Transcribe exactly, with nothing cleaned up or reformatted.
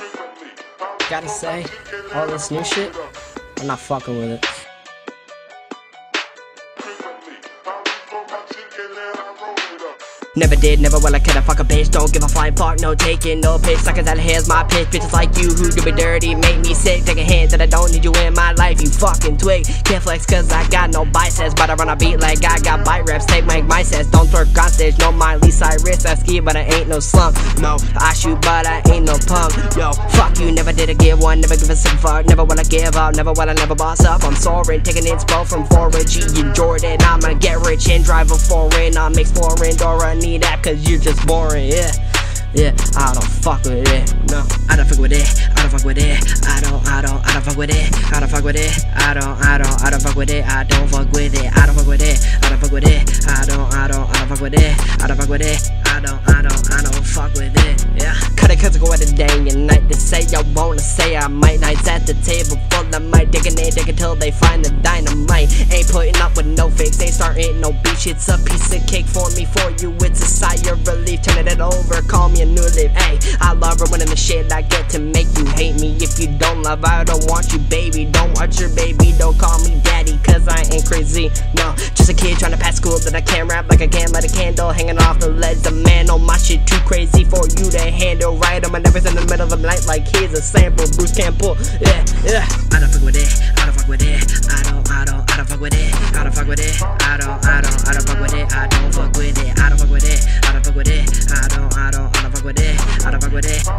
Gotta say, all this new shit, I'm not fucking with it. Never did, never will I could I fuck a bitch. Don't give a flying fuck, no taking no piss. Suckers out of here's my pitch. Bitches like you who do me dirty, make me sick. Take a hint that I don't need you in my life, you fucking twig. Can't flex cause I got no biceps, but I run a beat like I got bite reps. Take my my sets, don't twerk on stage. No Miley Cyrus, I ski but I ain't no slump. No, I shoot but I ain't no punk. Yo, fuck you, never did a give one, never give a sick fuck. Never will I give up, never will I never boss up. I'm soaring, taking inspo from foreign G and Jordan. I'ma get rich and drive a foreign. I'm exploring Dora, need that cause you're just boring, yeah. Yeah, I don't fuck with it. No, I don't fuck with it. I don't fuck with it. I don't, I don't, I don't fuck with it. I don't fuck with it. I don't, I don't, I don't fuck with it. I don't fuck with it. I don't fuck with it. I don't fuck with it. I don't, I don't, I don't fuck with it. I don't fuck with it. I don't, I don't, I don't fuck with it. Yeah. Cut it cause I go out the day and night. They say I wanna say I might. Nights at the table full of might. Digging it, digging till they find the dynamite. Ain't putting up with no fakes. Ain't starting no beach. It's a piece of cake for me, for you. It's a sigh of relief. Turning it over. Call me a new live. Hey, I love ruining the shit I get to make you hate me. If you don't love, I don't want you, baby. Don't watch your baby, don't call me daddy, cause I ain't crazy. No, just a kid trying to pass school that I can't rap like I can't light a candle. Hanging off the ledge, the man, oh my shit too crazy for you to handle. Right on my nervous in the middle of the night like here's a sample Bruce can't pull. Yeah, yeah. I don't fuck with it, I don't fuck with it. I don't, I don't, I don't fuck with it. I don't fuck with it. I don't, I don't, I don't fuck with it. I don't fuck with it. I don't fuck with it. I don't fuck with it. I don't, I don't, I don't fuck with it. I don't fuck with it.